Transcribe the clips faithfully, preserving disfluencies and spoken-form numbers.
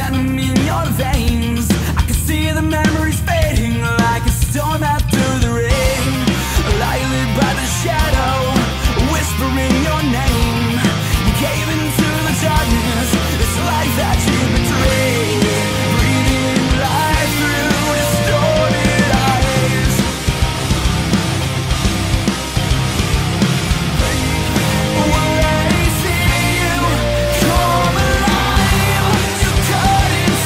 venom in your veins. I can see the memories fading like a storm after the rain. Lightly by the shadow, whispering your name. You cave into the darkness, it's life that you betrayed. Breathing life through distorted eyes. When I see you come alive, you cut into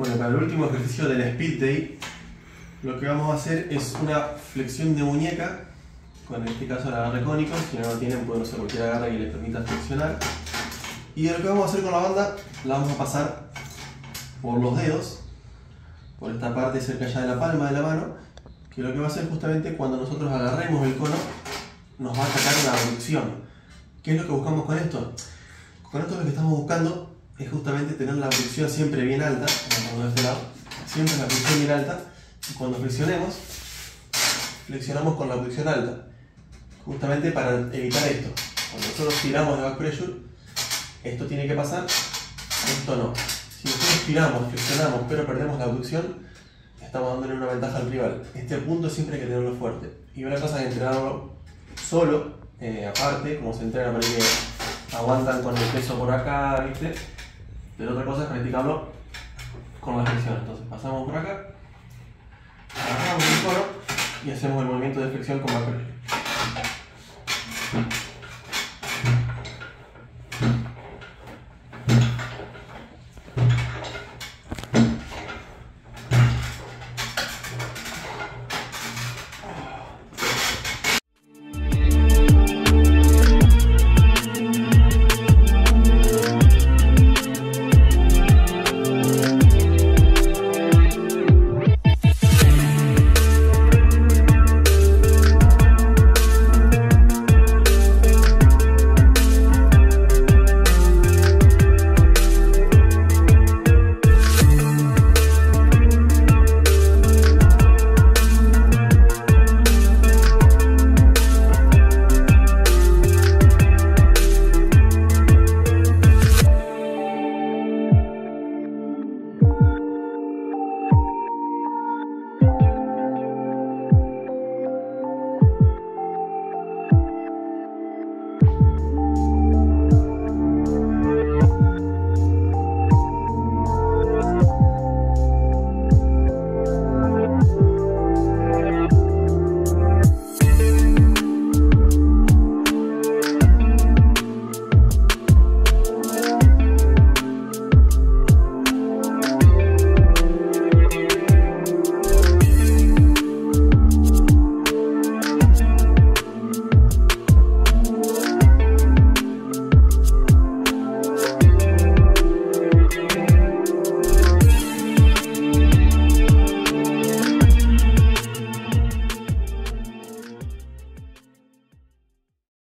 Bueno, para el último ejercicio del Speed Day, lo que vamos a hacer es una flexión de muñeca, con en este caso el agarre cónico. Si no lo tienen, pueden usar cualquier agarre que les permita flexionar. Y lo que vamos a hacer con la banda, la vamos a pasar por los dedos, por esta parte cerca ya de la palma de la mano, que lo que va a hacer justamente cuando nosotros agarremos el cono, nos va a sacar la abducción. ¿Qué es lo que buscamos con esto? Con esto lo que estamos buscando es justamente tener la abducción siempre bien alta, como de este lado, siempre la abducción bien alta, y cuando flexionemos, flexionamos con la abducción alta, justamente para evitar esto. Cuando nosotros tiramos de back pressure, esto tiene que pasar, esto no. Si nosotros tiramos, flexionamos, pero perdemos la abducción, estamos dándole una ventaja al rival. Este punto siempre hay que tenerlo fuerte. Y una cosa es entrenarlo solo, eh, aparte, como se entrena para que aguantan con el peso por acá, ¿viste? Pero otra cosa es practicarlo con la flexión. Entonces pasamos por acá, agarramos el cono y hacemos el movimiento de flexión con back pressure.